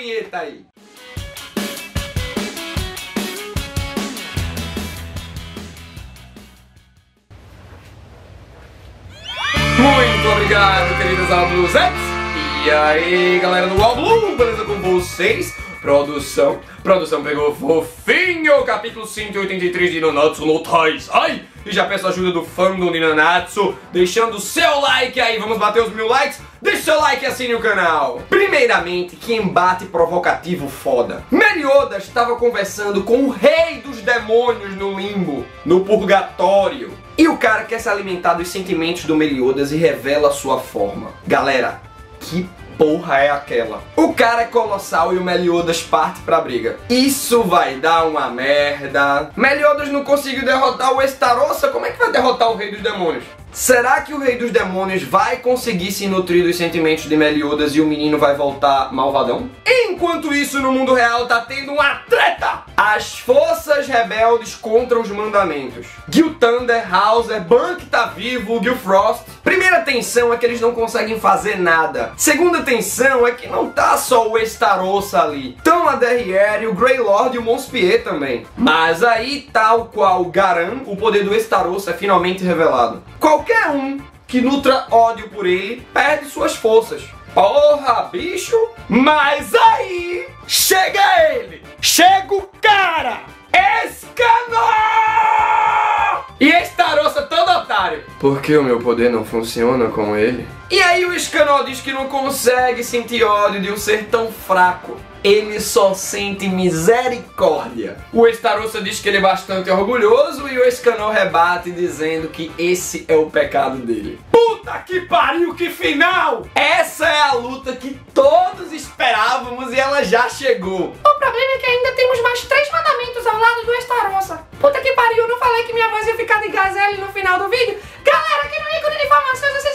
vinheta aí. Muito obrigado, queridos alunos. E aí, galera do Alblum, beleza com vocês? Produção pegou fofinho, capítulo 183 de Nanatsu no Taizai. E já peço a ajuda do fandom de Nanatsu, deixando o seu like aí, vamos bater os 1000 likes? Deixa o seu like e assine o canal. Primeiramente, que embate provocativo foda. Meliodas estava conversando com o rei dos demônios no limbo, no purgatório. E o cara quer se alimentar dos sentimentos do Meliodas e revela a sua forma. Galera, que porra é aquela? O cara é colossal e o Meliodas parte pra briga. Isso vai dar uma merda. Meliodas não conseguiu derrotar o Estarossa, como é que vai derrotar o Rei dos Demônios? Será que o Rei dos Demônios vai conseguir se nutrir dos sentimentos de Meliodas e o menino vai voltar malvadão? Enquanto isso, no mundo real tá tendo uma treta! As forças rebeldes contra os mandamentos. Gil Thunder, Hauser, Bank tá vivo, Gil Frost. Primeira tensão é que eles não conseguem fazer nada. Segunda tensão é que não tá só o Estarossa ali. Tão a Derriere, o Grey Lord e o Monspier também. Mas aí, tal qual Garan, o poder do Estarossa é finalmente revelado. Qualquer um que nutra ódio por ele perde suas forças. Porra, bicho! Mas aí chega ele! Chega o cara! Escanor! E Estarossa todo otário! Por que o meu poder não funciona com ele? E aí o Escanor diz que não consegue sentir ódio de um ser tão fraco. Ele só sente misericórdia. O Estarossa diz que ele é bastante orgulhoso e o Escanor rebate dizendo que esse é o pecado dele. Puta que pariu, que final! Essa é a luta que todos esperávamos e ela já chegou. O problema é que ainda temos mais 3 mandamentos ao lado do Estarossa. Puta que pariu, eu não falei que minha voz ia ficar de gazelle no final do vídeo? Galera, aqui no ícone de informações